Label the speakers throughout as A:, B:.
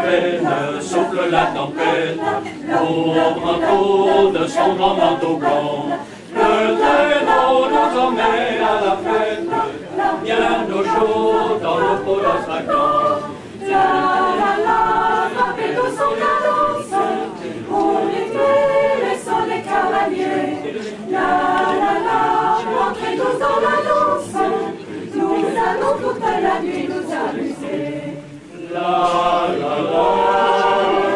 A: peine, souffle la tempête, l'ombre un coup de son grand manteau blanc. Le traîneau nous emmène à la fête, bien au chaud dans le pot d'Astrakhan.
B: La la la, frappez tous son cadence, pour rythmer les sons des cavaliers. La la la, entrez tous dans la danse, nous allons toute la nuit nous amuser.
A: La la la.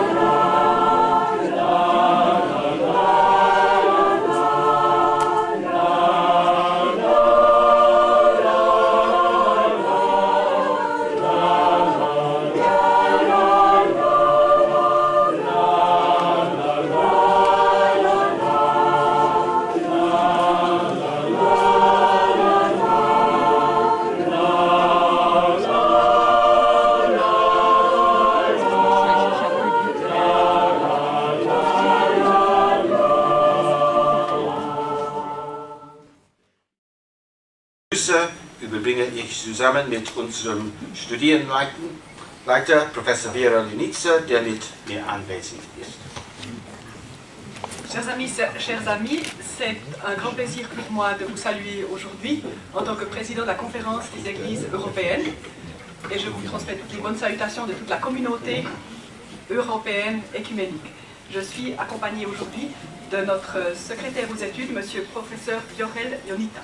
C: Überbringe ich zusammen mit unserem Studienleiter, Professor Vera Ljunica, der mit mir anwesend ist.
D: Chers amis, c'est un grand plaisir pour moi de vous saluer aujourd'hui en tant que président de la conférence des églises européennes et je vous transmets toutes les bonnes salutations de toute la communauté européenne écuménique. Je suis accompagné aujourd'hui de notre secrétaire aux études, monsieur professeur Viorel Ionita.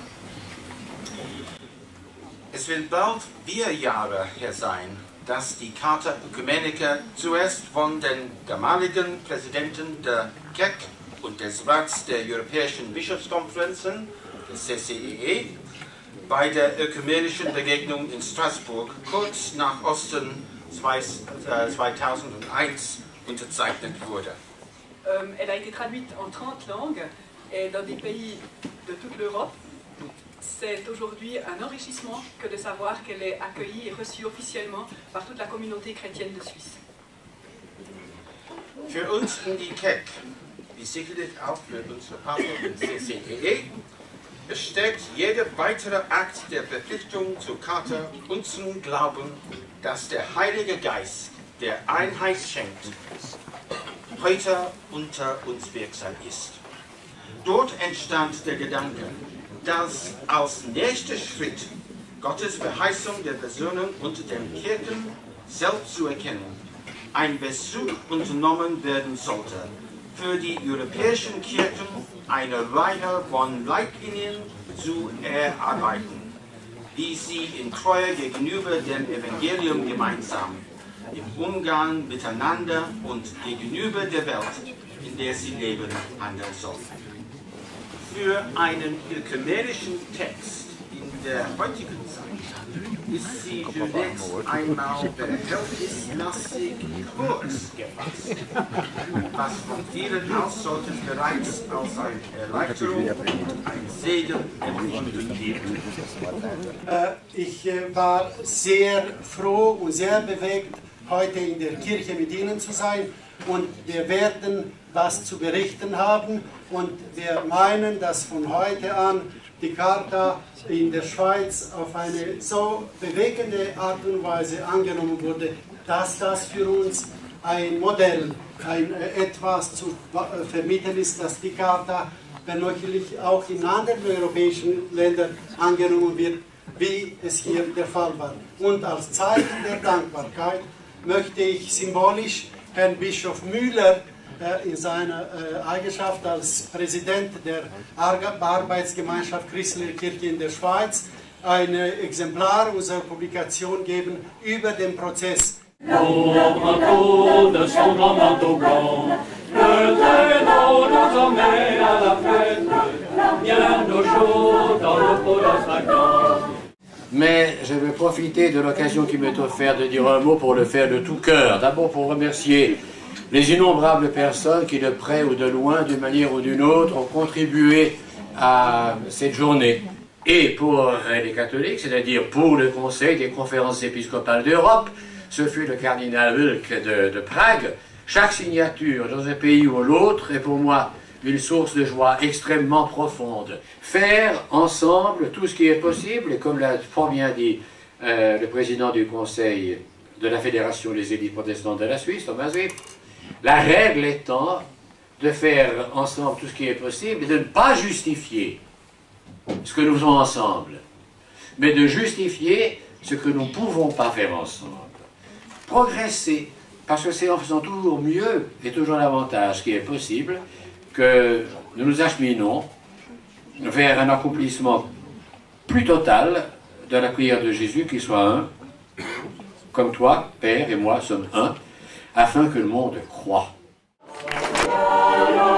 C: Es will bald 4 Jahre her sein, dass die Charta Oecumenica zuerst von den damaligen Präsidenten der KEC und des Rats der Europäischen Bischofskonferenzen, des CCEE, bei der ökumenischen Begegnung in Straßburg kurz nach Osten 2001 unterzeichnet wurde.
D: Elle a été traduite en 30 langues et dans des pays de toute l'Europe. C'est aujourd'hui un enrichissement que de savoir qu'elle est accueillie et reçue officiellement par toute la communauté chrétienne de Suisse.
C: Für uns in die KEC, wie sicherlich auch für unsere Partner im CCEE, besteht jeder weitere Akt der Verpflichtung zur Charta unseren Glauben, dass der Heilige Geist, der Einheit schenkt, heute unter uns wirksam ist. Dort entstand der Gedanke, dass als nächster Schritt Gottes Verheißung der Versöhnung unter den Kirchen selbst zu erkennen, ein Versuch unternommen werden sollte, für die europäischen Kirchen eine Reihe von Leitlinien zu erarbeiten, wie sie in Treue gegenüber dem Evangelium gemeinsam, im Umgang miteinander und gegenüber der Welt, in der sie leben, handeln sollen. Für einen ökumenischen Text in der heutigen Zeit ist sie zunächst einmal verhältnismäßig kurz gefasst, was von vielen Aussorten bereits als eine Erleichterung und ein Segen empfunden wird.
E: Ich war sehr froh und sehr bewegt, heute in der Kirche mit Ihnen zu sein und wir werden was zu berichten haben und wir meinen, dass von heute an die Charta in der Schweiz auf eine so bewegende Art und Weise angenommen wurde, dass das für uns ein Modell, etwas zu vermitteln ist, dass die Charta womöglich auch in anderen europäischen Ländern angenommen wird, wie es hier der Fall war. Und als Zeichen der Dankbarkeit möchte ich symbolisch Herrn Bischof Müller in seiner Eigenschaft als Präsident der Arbeitsgemeinschaft Christliche Kirche in der Schweiz ein Exemplar unserer Publikation geben über den Prozess.
F: Mais je veux profiter de l'occasion qui m'est offerte de dire un mot pour le faire de tout cœur. D'abord pour remercier les innombrables personnes qui, de près ou de loin, d'une manière ou d'une autre, ont contribué à cette journée. Et pour les catholiques, c'est-à-dire pour le Conseil des conférences épiscopales d'Europe, ce fut le cardinal Wilk de Prague. Chaque signature dans un pays ou l'autre est pour moi une source de joie extrêmement profonde. Faire ensemble tout ce qui est possible, et comme l'a fort bien dit le président du Conseil de la Fédération des élites protestantes de la Suisse, Thomas Witt, la règle étant de faire ensemble tout ce qui est possible et de ne pas justifier ce que nous faisons ensemble, mais de justifier ce que nous ne pouvons pas faire ensemble. Progresser, parce que c'est en faisant toujours mieux et toujours davantage ce qui est possible que nous nous acheminons vers un accomplissement plus total de la prière de Jésus, qui soit un, comme toi, Père, et moi sommes un, afin que le monde croie.